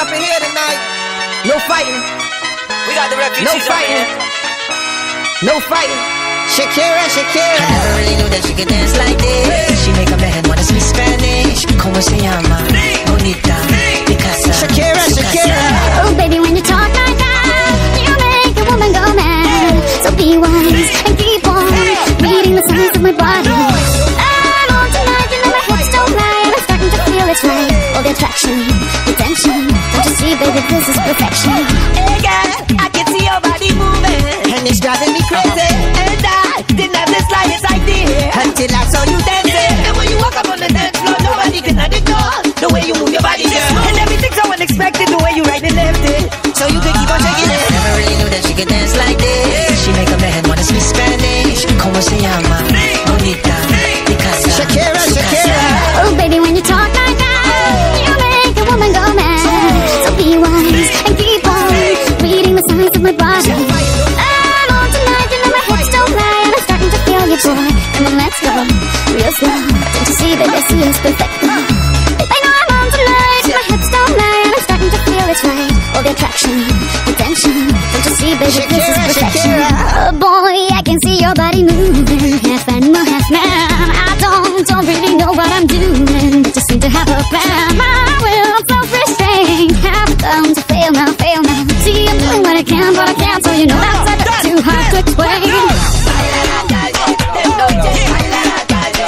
up in here tonight. No fighting. We got the refugees. No fighting. No fighting. Shakira, Shakira. I never really knew that she could dance like this. She make a man wanna speak Spanish. Como se llama? Bonita. Picasa. Shakira, Shakira. Oh baby, when you talk like that, you make a woman go mad. So be wise and keep on reading the signs of my body. I'm on tonight, you know my hips don't lie, and I'm starting to feel it's right. All the attraction, the tension. Don't you see, baby, this is perfection. Hey girl, I can see your body moving, And it's driving me crazy. and I didn't have the slightest idea Until I saw you dancing. And when you walk up on the dance floor, nobody can ignore the way you move your body, girl. And everything's so unexpected, the way you right and left it. So you can keep on shaking it. Never really knew that she could dance like this. She make a man wanna speak Spanish. Como se llama? Bonita. Picasa. Shakira, Shakira. Oh baby, when you talk like that, you make a woman go mad. So be wise and keep on reading the signs of my body. I'm on tonight, you know my hips don't lie, and I'm starting to feel you, boy. Come on, let's go, real slow. Don't you see, baby, see it's perfect. I know I'm on tonight, my hips don't lie, and I'm starting to feel it's right. All the attraction, the tension. Don't you see, baby, this is Shakira, perfection. Shakira. Oh boy, I can see your body moving, half animal, half man. I don't really know what I'm doing, just seem to have a plan. My will, self-restraint, have come to fail now, fail now. See, I'm doing what I can, but I can't, so you know that's too hard to explain. Baila la calle, de noche, baila la calle,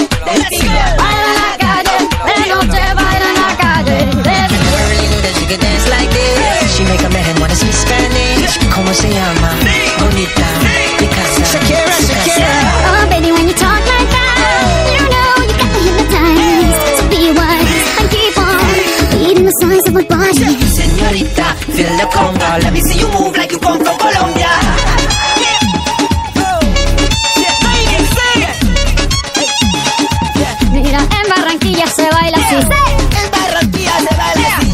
baila la calle. Never really knew that she could dance like this. She make a man wanna speak Spanish. Como se llama? Bonita. Picasa. Shakira, Shakira. Oh baby, when you talk like that, you know you got me hypnotized. So be wise and keep on reading the signs of my body. Señorita, feel the conga. Let me see you move like you come from Colombia. Mira, en Barranquilla se baila así. En Barranquilla se baila así.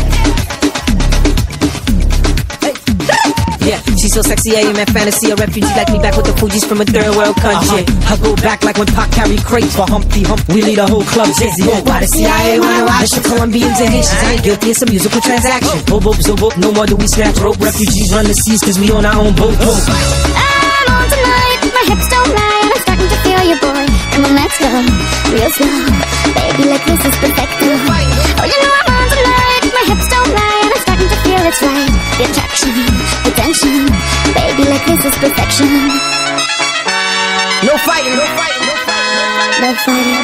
Yeah, she's so sexy, I am a fantasy. A refugee like me back with the Fugees from a third world country. I go back like when Pac carried crates for Humpty Hump. We lead a whole club dizzy. Why the CIA wanna watch the Colombians and Haitians? I ain't guilty, it's a musical transaction. Boop, boop, zo, boop. No more do we snatch rope. Refugees run the seas cause we own our own boat. I'm on tonight, my hips don't lie, and I'm starting to feel you, boy. Come on, let's go, real slow. Baby, like this is perfect. Oh, you know I'm on tonight, my hips don't lie, and I'm starting to feel it's right. The attraction, the tension. Baby, like this is perfection. No fighting. No fighting. No fighting. No fighting.